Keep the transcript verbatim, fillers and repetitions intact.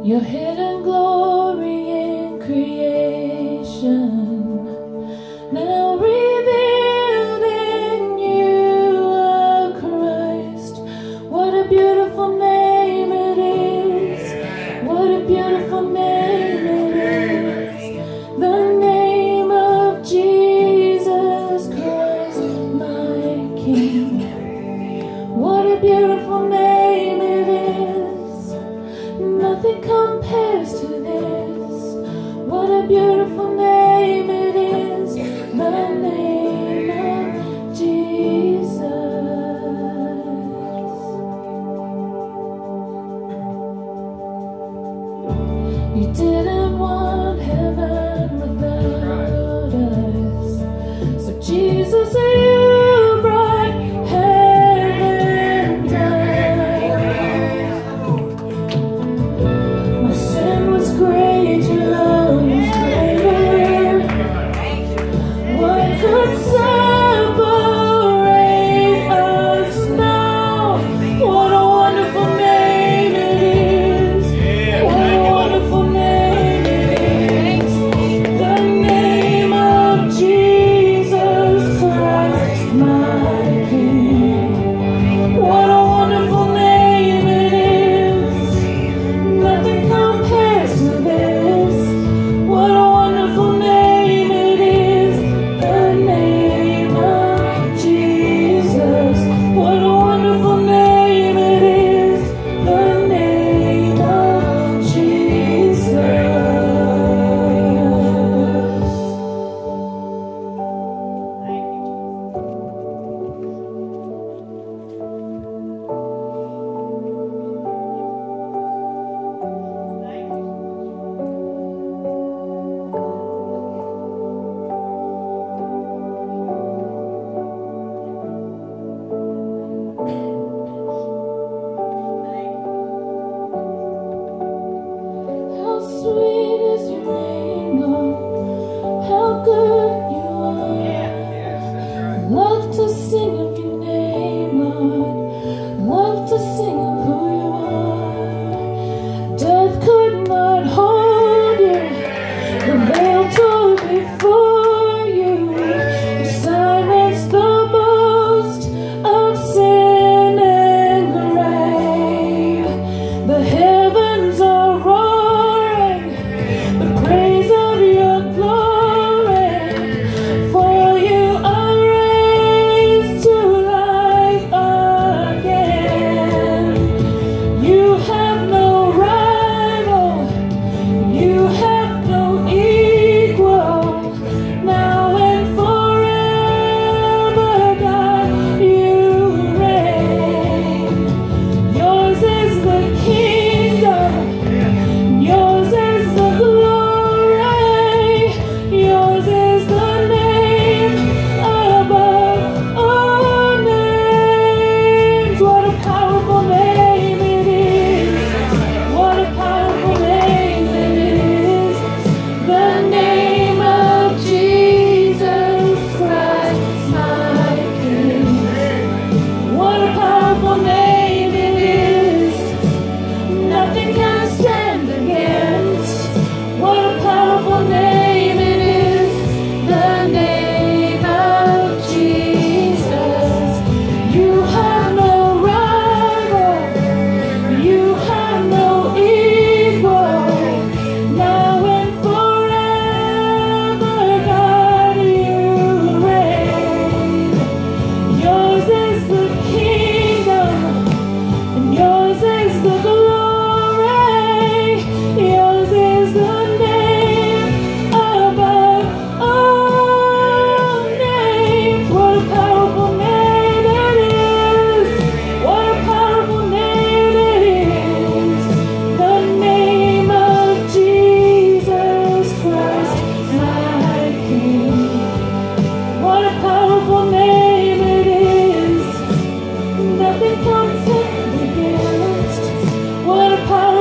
Your hidden glory in creation, now revealed in you are Christ. What a beautiful name it is. What a beautiful name it is. The name of Jesus Christ, my King. What a beautiful name it is. Nothing compares to this. What a beautiful name it is. The name of Jesus. You didn't want heaven without us, so Jesus, you brought heaven down. My sin was great, your love was greater. What could separate us now? What a wonderful name it is. What a wonderful name it is. The name of Jesus Christ, my King. What a wonderful name it is. Nothing compares to this. What a wonderful name it is. The name of Jesus. What a wonderful name it is. The name of Jesus. How sweet is your name, Lord. How good you are. Love to sing of your name, Lord. Love to sing of who you are. Death could not hold you. The veil tore before you. You silenced the boast of sin and grave. The heavens are roaring the praise of your glory, for you are raised to life again. You have no rival, you have no equal, now and forever, God, you reign. Yours is the kingdom, yours is the glory, yours is the name above all names. What a powerful name it is. What a powerful name it is. The name of Jesus Christ, my King. What a powerful name it is. Nothing can stand against. What a powerful name it is. The name of Jesus. You have no rival, you have no equal, now and forever, God, you reign. Yours is the kingdom, and yours is the glory, yours is the name above all names. What a powerful name it is. What a powerful name it is. The name of Jesus Christ, my King. What a powerful name it is. Nothing comes in against. What a powerful